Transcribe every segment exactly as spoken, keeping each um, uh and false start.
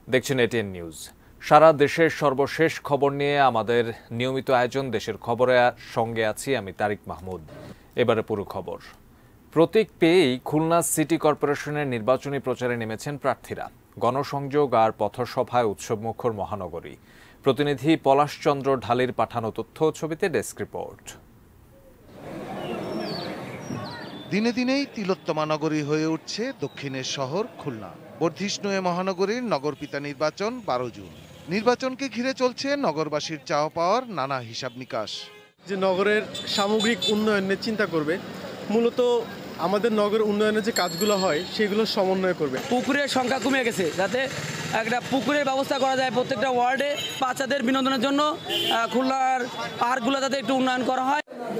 দেখছেন ATN news. সারা দেশের সর্বশেষ খবর নিয়ে আমাদের নিয়মিত আয়োজন দেশের খবরে সঙ্গে আছি আমি তারিক মাহমুদ। এবারে পুরো খবর। প্রতীক পেয়েই খুলনা সিটি কর্পোরেশনের নির্বাচনী প্রচারে নেমেছেন প্রার্থীরা। গণসংযোগ আর পথসভায় উৎসবমুখর মহানগরী। প্রতিনিধি পলাশচন্দ্র ঢালির পাঠানো তথ্য ছবিতে ডেস্ক রিপোর্ট। দিনে দিনেই তিলোত্তমা নগরী হয়ে উঠছে দক্ষিণের শহর খুলনা। বর্ধিষ্ণু এ মহানগরীর নগরপিতা নির্বাচন বারো জুন। নির্বাচনকে ঘিরে চলছে নগরবাসীর চাওয়া পাওয়ার নানা হিসাব নিকাশ। যে নগরের সামগ্রিক উন্নয়নের চিন্তা করবে, মূলত আমাদের নগর উন্নয়নের যে কাজগুলো হয় সেগুলো সমন্বয় করবে। পুকুরের সংখ্যা কমে গেছে, যাতে একটা পুকুরের ব্যবস্থা করা যায় প্রত্যেকটা ওয়ার্ডে। বাচ্চাদের বিনোদনের জন্য খুলনার পার্কগুলো যাতে একটু উন্নয়ন করা হয়।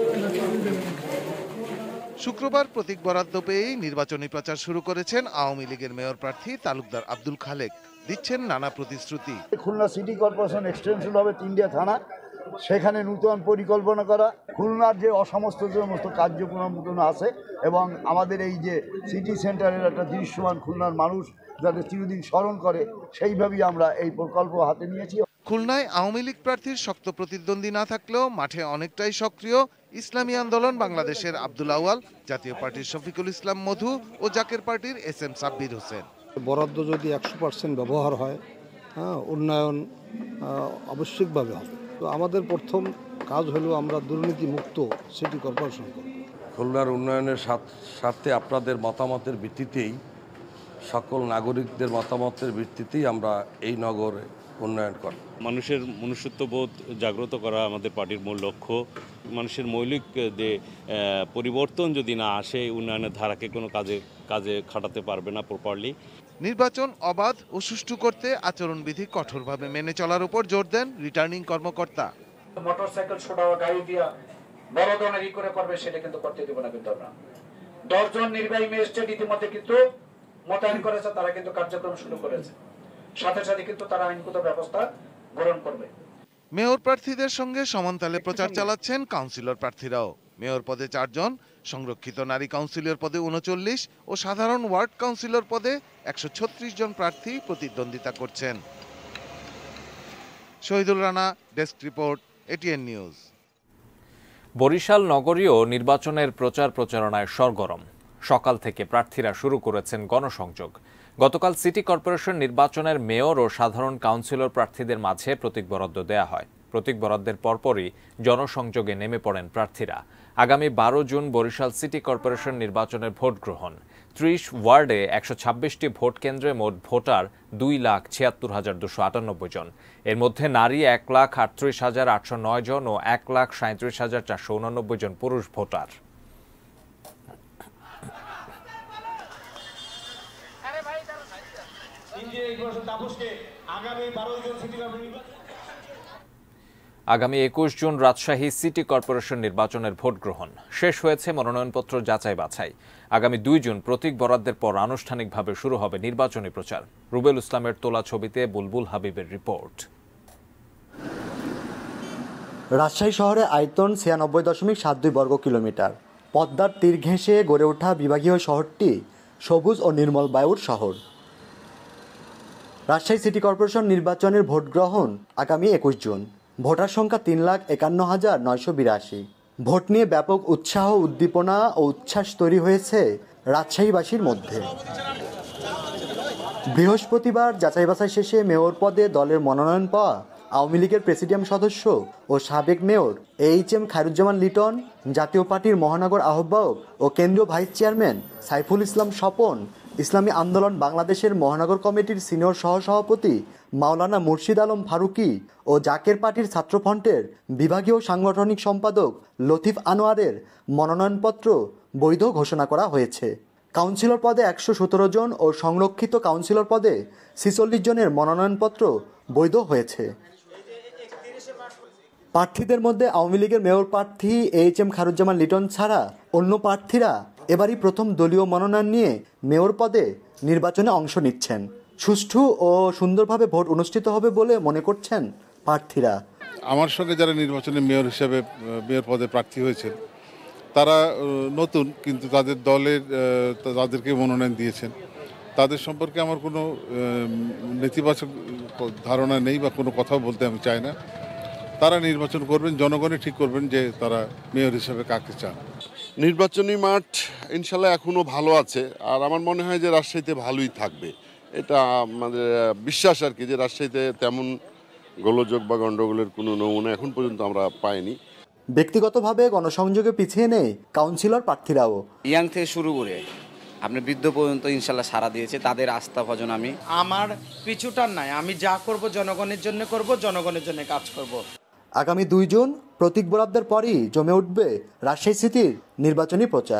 শুক্রবার প্রতীক বরাদ্দ পেয়েই নির্বাচনী প্রচার শুরু করেছেন আওয়ামী লীগের মেয়র প্রার্থী তালুকদার আব্দুল খালেক। দিচ্ছেন নানা প্রতিশ্রুতি। খুলনা সিটি কর্পোরেশন এক্সটেনশন হবে তিনটা থানা, সেখানে নূতন পরিকল্পনা করা, খুলনার যে অসমস্ত যে সমস্ত কার্যক্রম আছে এবং আমাদের এই যে সিটি সেন্টারের একটা দৃশ্যমান খুলনার মানুষ যাতে চিরদিন স্মরণ করে, সেইভাবেই আমরা এই প্রকল্প হাতে নিয়েছি। খুলনায় আওয়ামী লীগ প্রার্থীর শক্ত প্রতিদ্বন্দ্বী না থাকলেও মাঠে অনেকটাই সক্রিয় ইসলামী আন্দোলন বাংলাদেশের আব্দুল আওয়াল, জাতীয় পার্টির শফিকুল ইসলাম মধু ও জাকের পার্টির এস এম সাব্বির হোসেন। বরাদ্দ যদি একশো পার্সেন্ট ব্যবহার হয়, হ্যাঁ, উন্নয়ন আবশ্যিকভাবে হবে। তো আমাদের প্রথম কাজ হলো আমরা দুর্নীতি মুক্ত সিটি কর্পোরেশন করব। খুলনার উন্নয়নের স্বার্থে আপনাদের মতামতের ভিত্তিতেই, সকল নাগরিকদের মতামতের ভিত্তিতেই আমরা এই নগরে উন্নয়ন করি। মানুষের মনুষ্যত্ববোধ জাগ্রত করা আমাদের পার্টির মূল লক্ষ্য। মানুষের মৌলিক যে পরিবর্তন যদি না আসে, উন্নয়নের ধারাকে কোনো কাজে কাজে খাটাতে পারবে না প্রপারলি। নির্বাচন অবাধ ও সুষ্ঠু করতে আচরণবিধি কঠোরভাবে মেনে চলার উপর জোর দেন রিটার্নিং কর্মকর্তা। মোটরসাইকেল ছোট গাড়ি দিয়া বড় ধরনের ই করে করবে, সেটা কিন্তু করতে দেব না। কিন্তু আমরা দশজন নির্বাহী ম্যাজিস্ট্রেট ইতিমধ্যে কিন্তু মোতায়েন করেছে, তারা কিন্তু কার্যক্রম শুরু করেছে। সাথে সাথে কিন্তু তারা আইনগত ব্যবস্থা গ্রহণ করবে। মেয়র প্রার্থীদের সঙ্গে সমানতালে প্রচার চালাচ্ছেন কাউন্সিলর প্রার্থীরাও। মেয়র পদে চারজন, সংরক্ষিত নারী কাউন্সিলর পদে উনচল্লিশ ও সাধারণ ওয়ার্ড কাউন্সিলর পদে একশো ছত্রিশ জন প্রার্থী প্রতিদ্বন্দ্বিতা করছেন। Shahidul Rana, desk report, ATN news. Barishal নগরীও নির্বাচনের প্রচার প্রচারণায় সরগরম। সকাল থেকে প্রার্থীরা শুরু করেছেন গণসংযোগ। গতকাল সিটি কর্পোরেশন নির্বাচনের মেয়র ও সাধারণ কাউন্সিলর প্রার্থীদের মাঝে প্রতীক বরাদ্দ দেয়া হয়। প্রতীক বরাদ্দের পরপরই জনসংযোগে নেমে পড়েন প্রার্থীরা। আগামী বারো জুন বরিশাল সিটি কর্পোরেশন নির্বাচনের ভোট গ্রহণ। ত্রিশ ওয়ার্ডে একশো ছাব্বিশটি ভোট কেন্দ্রে মোট ভোটার দুই লাখ ছিয়াত্তর হাজার দুশো আটানব্বই জন। এর মধ্যে নারী এক লাখ আটত্রিশ হাজার আটশো নয় জন ও এক লাখ সাঁত্রিশ হাজার চারশো উনানব্বই জন পুরুষ ভোটার। আগামী একুশ জুন রাজশাহী সিটি কর্পোরেশন নির্বাচনের ভোট গ্রহণ শেষ হয়েছে। মনোনয়নপত্র যাচাই বাছাই। আগামী দুই জুন প্রতীক বরাদ্দের পর আনুষ্ঠানিকভাবে শুরু হবে নির্বাচনী প্রচার। রুবেল ইসলামের তোলা ছবিতে বুলবুল হাবিবের রিপোর্ট। রাজশাহী শহরে আয়তন ছিয়ানব্বই দশমিক সাত দুই বর্গ কিলোমিটার। পদ্মার তীর ঘেঁষে গড়ে ওঠা বিভাগীয় শহরটি সবুজ ও নির্মল বায়ুর শহর। রাজশাহী সিটি কর্পোরেশন নির্বাচনের ভোট গ্রহণ আগামী একুশ জুন। ভোটার সংখ্যা তিন লাখ একান্ন হাজার নয়শো বিরাশি। ভোট নিয়ে ব্যাপক উৎসাহ, উদ্দীপনা ও উচ্ছ্বাস তৈরি হয়েছে রাজশাহীবাসীর মধ্যে। বৃহস্পতিবার যাচাই বাছাই শেষে মেয়র পদে দলের মনোনয়ন পাওয়া আওয়ামী লীগের প্রেসিডিয়াম সদস্য ও সাবেক mayor H M Khairuzzaman Liton, জাতীয় পার্টির মহানগর আহ্বায়ক ও কেন্দ্রীয় ভাইস চেয়ারম্যান সাইফুল ইসলাম স্বপন, ইসলামী আন্দোলন বাংলাদেশের মহানগর কমিটির সিনিয়র সহসভাপতি মাওলানা মুর্শিদ আলম ফারুকি ও জাকের পার্টির ছাত্রফ্রন্টের বিভাগীয় সাংগঠনিক সম্পাদক লতিফ আনোয়ারের মনোনয়নপত্র বৈধ ঘোষণা করা হয়েছে। কাউন্সিলর পদে একশো সতেরো জন ও সংরক্ষিত কাউন্সিলর পদে ছিচল্লিশ জনের মনোনয়নপত্র বৈধ হয়েছে। প্রার্থীদের মধ্যে আওয়ামী লীগের মেয়র প্রার্থী এইচ এম খায়রুজ্জামান লিটন ছাড়া অন্য প্রার্থীরা এবারই প্রথম দলীয় মনোনয়ন নিয়ে মেয়র পদে নির্বাচনে অংশ নিচ্ছেন। সুষ্ঠু ও সুন্দরভাবে ভোট অনুষ্ঠিত হবে বলে মনে করছেন প্রার্থীরা। আমার সঙ্গে যারা নির্বাচনে মেয়র হিসেবে মেয়র পদে প্রার্থী হয়েছেন তারা নতুন, কিন্তু তাদের দলের তাদেরকে মনোনয়ন দিয়েছেন। তাদের সম্পর্কে আমার কোনো নেতিবাচক ধারণা নেই বা কোনো কথাও বলতে আমি চাই না। তারা নির্বাচন করবেন, জনগণই ঠিক করবেন যে তারা মেয়র হিসেবে কাকে চান। নির্বাচনী মাঠ ইনশাল্লাহ এখনও ভালো আছে, আর আমার মনে হয় যে রাজশাহীতে ভালোই থাকবে। এটা আমাদের বিশ্বাস আর কি, যে রাজশাহীতে তেমন গোলযোগ বা গণ্ডগোলের কোনো নমুনা এখন পর্যন্ত আমরা পাইনি। ব্যক্তিগতভাবে গণসংযোগে পিছিয়ে নেই কাউন্সিলর প্রার্থীরাও। ইয়াং থেকে শুরু করে আপনি বৃদ্ধ পর্যন্ত ইনশাল্লাহ সাড়া দিয়েছে, তাদের আস্থা ভজন আমি আমার পিছুটার নাই, আমি যা করব জনগণের জন্য করব, জনগণের জন্য কাজ করব। আগামী দুই জুন প্রতীক বরাদ্দের পরই জমে উঠবে রাজশাহী সিটির নির্বাচনী প্রচার।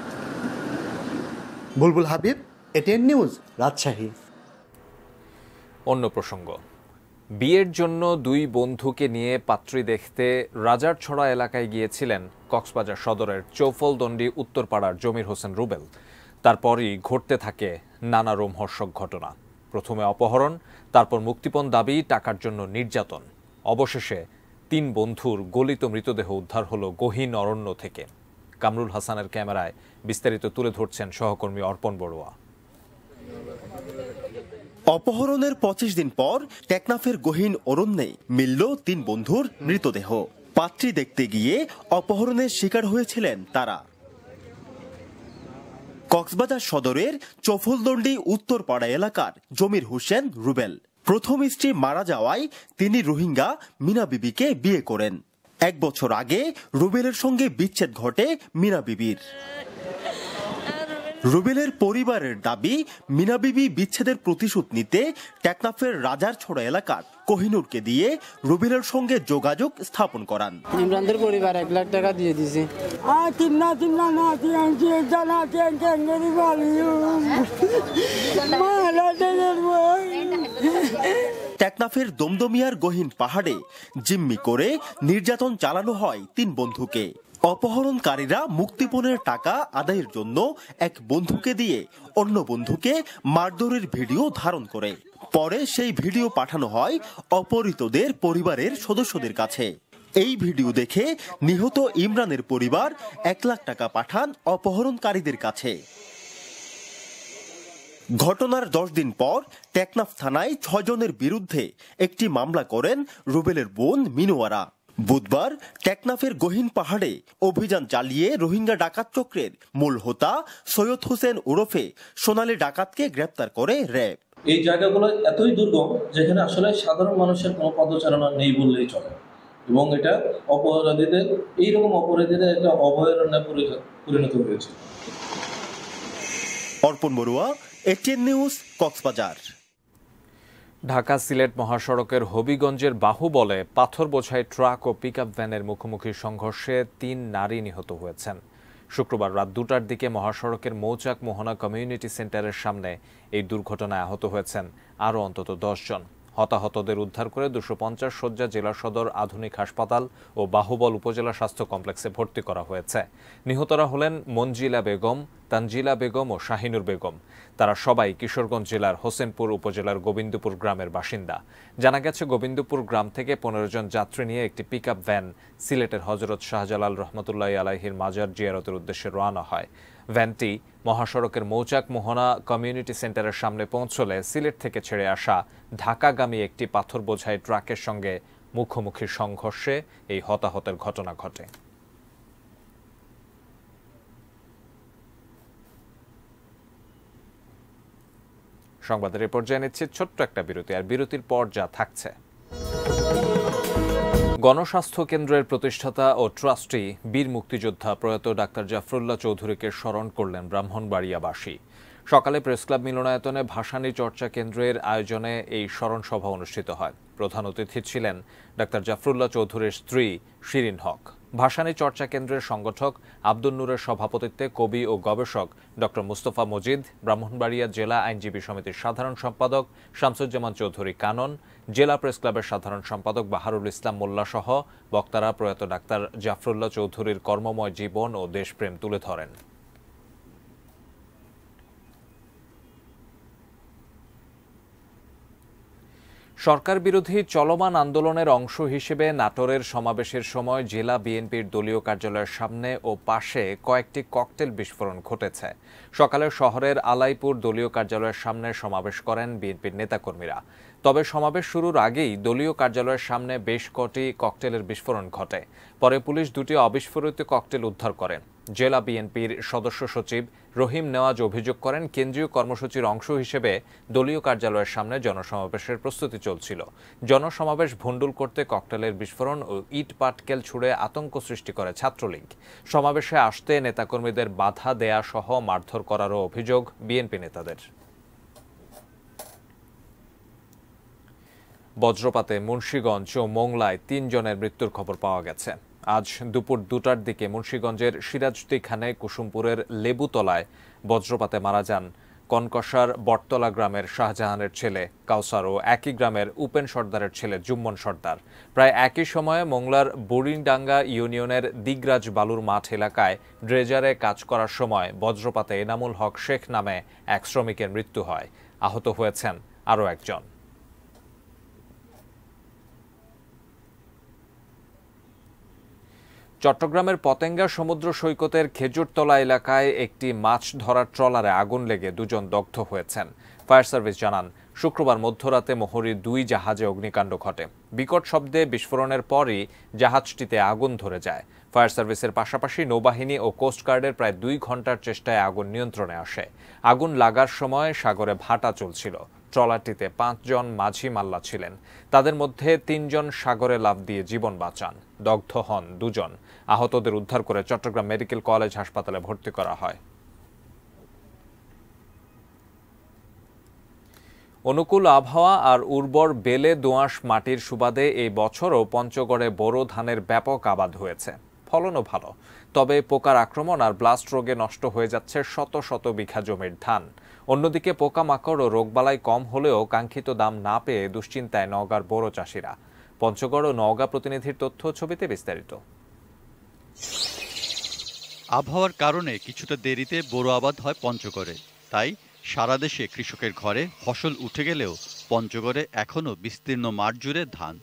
Bulbul Habib, ATN news, Rajshahi. অন্য প্রসঙ্গ, বিয়ের জন্য দুই বন্ধুকে নিয়ে পাত্রী দেখতে রাজারছড়া এলাকায় গিয়েছিলেন কক্সবাজার সদরের চৌফলদণ্ডী উত্তরপাড়ার জমির হোসেন রুবেল। তারপরই ঘটতে থাকে নানা রোমহর্ষক ঘটনা। প্রথমে অপহরণ, তারপর মুক্তিপণ দাবি, টাকার জন্য নির্যাতন। অবশেষে তিন বন্ধুর গলিত মৃতদেহ উদ্ধার হলো গহীন অরণ্য থেকে। কামরুল হাসানের ক্যামেরায় বিস্তারিত তুলে ধরছেন সহকর্মী অর্পণ বড়ুয়া। অপহরণের পঁচিশ দিন পর টেকনাফের গহীন অরণ্যে মিলল তিন বন্ধুর মৃতদেহ। পাত্রী দেখতে গিয়ে অপহরণের শিকার হয়েছিলেন তারা। কক্সবাজার সদরের চৌফলদণ্ডী উত্তরপাড়া এলাকার জমির হোসেন রুবেল। প্রথম স্ত্রী মারা যাওয়ায় তিনি রোহিঙ্গা মিনা বিবিকে বিয়ে করেন। এক বছর আগে রুবেলের সঙ্গে বিচ্ছেদ ঘটে মিনা বিবির। রুবেলের পরিবারের দাবি, মিনা বিবি বিচ্ছেদের প্রতিশোধ নিতে টেকনাফের রাজারছড়া এলাকার কোহিনুরকে দিয়ে রুবেলের সঙ্গে যোগাযোগ স্থাপন করান। ইমরানদের পরিবার এক লাখ টাকা দিয়ে দিছে। টেকনাফের দমদমিয়ার গহীন পাহাড়ে জিম্মি করে নির্যাতন চালানো হয় তিন বন্ধুকে। অপহরণকারীরা মুক্তিপণের টাকা আদায়ের জন্য এক বন্ধুকে দিয়ে অন্য বন্ধুকে মারধরের ভিডিও ধারণ করে। পরে সেই ভিডিও পাঠানো হয় অপহৃতদের পরিবারের সদস্যদের কাছে। এই ভিডিও দেখে নিহত ইমরানের পরিবার এক লাখ টাকা পাঠান অপহরণকারীদের কাছে। ঘটনার দশ দিন পর টেকনাফ থানায় ছয় জনের বিরুদ্ধে একটি মামলা করেন রুবেলের বোন মিনুয়ারা। বুধবার টেকনাফের গহীন পাহাড়ে অভিযান চালিয়ে রোহিঙ্গা ডাকাত চক্রের মূল হোতা সৈয়দ হোসেন ওরফে সোনালী ডাকাতকে গ্রেপ্তার করে র্যাব। এই জায়গাগুলো এতই দুর্গম যেখানে আসলে সাধারণ মানুষের কোনো পদচারণা নেই বললেই চলে, এবং এটা অপরাধীদের এইরকম অপরাধীদের একটা অভয়ারণ্যে পরিণত হয়েছে। Arpan Barua, ATN news, Cox's Bazar. ঢাকা সিলেট মহাসড়কের হবিগঞ্জের বাহুবলে পাথর বোঝাই ট্রাক ও পিকআপ ভ্যানের মুখোমুখি সংঘর্ষে তিন নারী নিহত হয়েছেন। শুক্রবার রাত দুটার দিকে মহাসড়কের মৌচাক মোহনা কমিউনিটি সেন্টারের সামনে এই দুর্ঘটনায় আহত হয়েছেন আরও অন্তত দশ জন। হতাহতদের উদ্ধার করে দুশো পঞ্চাশ শয্যা জেলা সদর আধুনিক হাসপাতাল ও বাহুবল উপজেলা স্বাস্থ্য কমপ্লেক্সে ভর্তি করা হয়েছে। নিহতরা হলেন মঞ্জিলা বেগম, তানজিলা বেগম ও শাহিনুর বেগম। তারা সবাই কিশোরগঞ্জ জেলার হোসেনপুর উপজেলার গোবিন্দপুর গ্রামের বাসিন্দা। জানা গেছে, গোবিন্দপুর গ্রাম থেকে পনেরো জন যাত্রী নিয়ে একটি পিকআপ ভ্যান সিলেটের হজরত শাহজালাল রহমতুল্লাহ আলাইহির মাজার জিয়ারতের উদ্দেশ্যে রওনা হয়। ভ্যানটি মহাসড়কের মৌচাক মোহনা কমিউনিটি সেন্টারের সামনে পৌঁছলে সিলেট থেকে ছেড়ে আসা ঢাকাগামী একটি পাথর বোঝাই ট্রাকের সঙ্গে মুখোমুখি সংঘর্ষে এই হতাহতের ঘটনা ঘটে। সংবাদের এ পর্যায়ে নিচ্ছে ছোট্ট একটা বিরতি, আর বিরতির পর যা থাকছে। গণস্বাস্থ্য কেন্দ্রের প্রতিষ্ঠাতা ও ট্রাস্টি বীর মুক্তিযোদ্ধা প্রয়াত ডাক্তার জাফরুল্লাহ চৌধুরীকে স্মরণ করলেন ব্রাহ্মণবাড়িয়াবাসী। সকালে প্রেসক্লাব মিলনায়তনে ভাসানী চর্চা কেন্দ্রের আয়োজনে এই স্মরণ সভা অনুষ্ঠিত হয়। প্রধান অতিথি ছিলেন ডাক্তার জাফরুল্লাহ চৌধুরীর স্ত্রী শিরিন হক। ভাসানী চর্চা কেন্দ্রের সংগঠক আব্দুল নূরের সভাপতিত্বে কবি ও গবেষক ডক্টর মুস্তফা মজিদ, ব্রাহ্মণবাড়িয়া জেলা আইনজীবী সমিতির সাধারণ সম্পাদক শামসুজ্জামান চৌধুরী কানন, জেলা প্রেস ক্লাবের সাধারণ সম্পাদক বাহারুল ইসলাম মোল্লা সহ বক্তারা প্রয়াত ডাক্তার জাফরুল্লাহ চৌধুরীর কর্মময় জীবন ও দেশপ্রেম তুলে ধরেন। সরকার বিরোধী চলমান আন্দোলনের অংশ হিসেবে নাটোরের সমাবেশের সময় জেলা বিএনপির দলীয় কার্যালয়ের সামনে ও পাশে কয়েকটি ককটেল বিস্ফোরণ ঘটেছে। সকালে শহরের আলাইপুর দলীয় কার্যালয়ের সামনে সমাবেশ করেন বিএনপির নেতাকর্মীরা। তবে সমাবেশ শুরুর আগেই দলীয় কার্যালয়ের সামনে বেশ কটি ককটেলের বিস্ফোরণ ঘটে। পরে পুলিশ দুটি অবিস্ফোরিত ককটেল উদ্ধার করে। জেলা বিএনপির সদস্য সচিব রহিম নেওয়াজ অভিযোগ করেন, কেন্দ্রীয় কর্মসূচির অংশ হিসেবে দলীয় কার্যালয়ের সামনে জনসমাবেশের প্রস্তুতি চলছিল। জনসমাবেশ ভণ্ডুল করতে ককটেলের বিস্ফোরণ ও ইট পাটকেল ছুড়ে আতঙ্ক সৃষ্টি করে ছাত্রলীগ। সমাবেশে আসতে নেতাকর্মীদের বাধা দেয়া সহ মারধর করারও অভিযোগ বিএনপি নেতাদের। বজ্রপাতে মুন্সিগঞ্জ ও মোংলায় তিনজনের মৃত্যুর খবর পাওয়া গেছে। আজ দুপুর দুটার দিকে মুন্সিগঞ্জের সিরাজদিখানে কুসুমপুরের লেবুতলায় বজ্রপাতে মারা যান কনকশার বটতলা গ্রামের শাহজাহানের ছেলে কাউসার ও একই গ্রামের উপেন সর্দারের ছেলে জুম্মন সর্দার। প্রায় একই সময়ে মোংলার বুড়িডাঙ্গা ইউনিয়নের দিগরাজ বালুর মাঠ এলাকায় ড্রেজারে কাজ করার সময় বজ্রপাতে এনামুল হক শেখ নামে এক শ্রমিকের মৃত্যু হয়। আহত হয়েছেন আরও একজন। চট্টগ্রামের পতেঙ্গা সমুদ্র সৈকতের খেজুরতলা এলাকায় একটি মাছ ধরার ট্রলারে আগুন লেগে দুজন দগ্ধ হয়েছেন। ফায়ার সার্ভিস জানান, শুক্রবার মধ্যরাতে মোহরীর দুই জাহাজে অগ্নিকাণ্ড ঘটে। বিকট শব্দে বিস্ফোরণের পরই জাহাজটিতে আগুন ধরে যায়। ফায়ার সার্ভিসের পাশাপাশি নৌবাহিনী ও কোস্টগার্ডের প্রায় দুই ঘন্টার চেষ্টায় আগুন নিয়ন্ত্রণে আসে। আগুন লাগার সময় সাগরে ভাটা চলছিল। ট্রলারটিতে পাঁচজন মাঝি মাল্লা ছিলেন। তাদের মধ্যে তিনজন সাগরে লাফ দিয়ে জীবন বাঁচান। দগ্ধ হন দুজন। আহতদের উদ্ধার করে চট্টগ্রাম মেডিকেল কলেজ হাসপাতালে ভর্তি করা হয়। অনুকূল আবহাওয়া আর উর্বর বেলে দোআঁশ মাটির সুবাদে এই বছরও পঞ্চগড়ে বোরো ধানের ব্যাপক আবাদ হয়েছে। ফলনও ভালো, তবে পোকার আক্রমণ আর ব্লাস্ট রোগে নষ্ট হয়ে যাচ্ছে শত শত বিঘা জমির ধান। অন্যদিকে পোকামাকড় ও রোগবালাই কম হলেও কাঙ্ক্ষিত দাম না পেয়ে দুশ্চিন্তায় নওগাঁর বোরো চাষিরা। পঞ্চগড় ও নওগাঁ প্রতিনিধির তথ্য ছবিতে বিস্তারিত। আবহাওয়ার কারণে কিছুটা দেরিতে বোরো আবাদ হয় পঞ্চগড়ে, তাই সারা দেশে কৃষকের ঘরে ফসল উঠে গেলেও পঞ্চগড়ে এখনও বিস্তীর্ণ মাঠ জুড়ে ধান।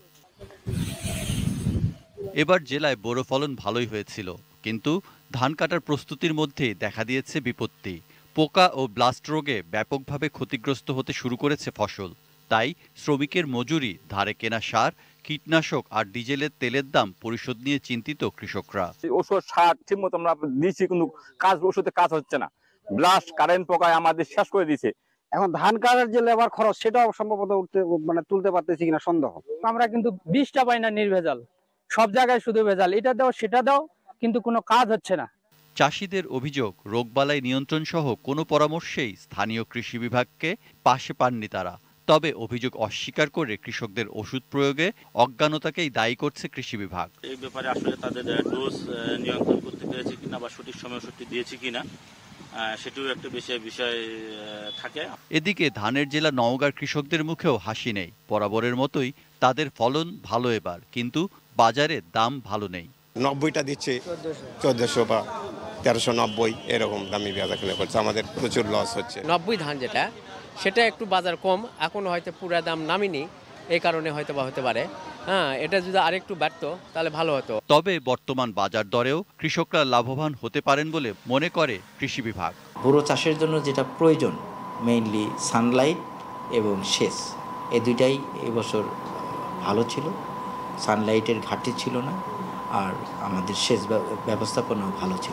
এবার জেলায় বোরো ফলন ভালোই হয়েছিল, কিন্তু ধান কাটার প্রস্তুতির মধ্যেই দেখা দিয়েছে বিপত্তি। পোকা ও ব্লাস্ট রোগে ব্যাপকভাবে ক্ষতিগ্রস্ত হতে শুরু করেছে ফসল। তাই শ্রমিকের মজুরি, ধারে কেনা সার, কীটনাশক আর ডিজেলের তেলের দাম পরিশোধ নিয়ে চিন্তিত কৃষকরা। ওষুধ সার ঠিক মতো আমরা দিচ্ছি, কিন্তু কাজ ওষুধে কাজ হচ্ছে না। ব্লাস্ট কারেন্ট পোকায় আমাদের শেষ করে দিয়েছে। এখন ধান কাটার যে লেবার খরচ, সেটাও সম্ভবত উঠতে মানে তুলতে পারতেছি কিনা সন্দেহ। আমরা কিন্তু বীজটা পাই না, নির্ভেজাল। সব জায়গায় শুধু ভেজাল, এটা দাও সেটা দাও, কিন্তু কোনো কাজ হচ্ছে না। চাষিদের অভিযোগ, রোগবালাই নিয়ন্ত্রণ সহ কোনো পরামর্শেই স্থানীয় কৃষি বিভাগকে পাশে পাননি তারা। তবে অভিযোগ অস্বীকার করে কৃষকদের ওষুধ প্রয়োগে অজ্ঞানতাকেই দায়ী করছে কৃষি বিভাগ। এই ব্যাপারে আসলে তাদের ডোজ নিয়ন্ত্রণ করতে পেরেছে কিনা বা সঠিক সময়ে ওষুধটি দিয়েছে কিনা, সেটিও একটা বিষয় বিষয় থাকে। এদিকে ধানের জেলা নওগাঁর কৃষকদের মুখেও হাসি নেই। বরাবরের মতোই তাদের ফলন ভালো এবার, কিন্তু বাজারে দাম ভালো নেই। নব্বইটা দিচ্ছে চোদ্দশো বা তেরোশো নব্বই এরকম দামি বেচা কেনা করছে, আমাদের প্রচুর লস হচ্ছে। নব্বই ধান যেটা, সেটা একটু বাজার কম, এখন হয়তো পুরা দাম নামিনি, এই কারণে হয়তো বা হতে পারে। হ্যাঁ, এটা যদি আরেকটু বাড়তো তাহলে ভালো হতো। তবে বর্তমান বাজার দরেও কৃষকরা লাভবান হতে পারেন বলে মনে করে কৃষি বিভাগ। বোরো চাষের জন্য যেটা প্রয়োজন, মেইনলি সানলাইট এবং সেচ, এই দুইটাই এবছর ভালো ছিল। সানলাইটের ঘাটতি ছিল না, আর আমাদের সেচ ব্যবস্থাপনাও ভালো ছিল।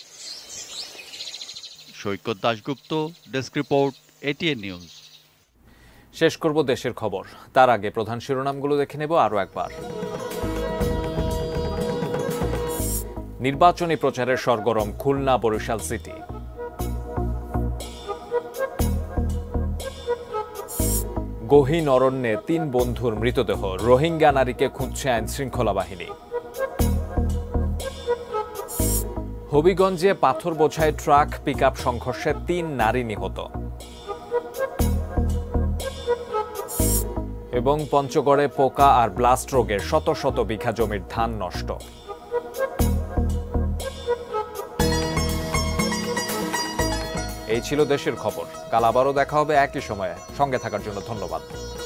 Saikat Dasgupta, desk report, ATN news. শেষ করব দেশের খবর, তার আগে প্রধান শিরোনামগুলো দেখে নেব আরও একবার। নির্বাচনী প্রচারের সরগরম খুলনা বরিশাল সিটি। গহীন অরণ্যে তিন বন্ধুর মৃতদেহ, রোহিঙ্গা নারীকে খুঁজছে আইন শৃঙ্খলা বাহিনী। হবিগঞ্জে পাথর বোঝাই ট্রাক পিকআপ সংঘর্ষে তিন নারী নিহত। এবং পঞ্চগড়ে পোকা আর ব্লাস্ট রোগে শত শত বিঘা জমির ধান নষ্ট। এই ছিল দেশের খবর। কাল আবারও দেখা হবে একই সময়ে। সঙ্গে থাকার জন্য ধন্যবাদ।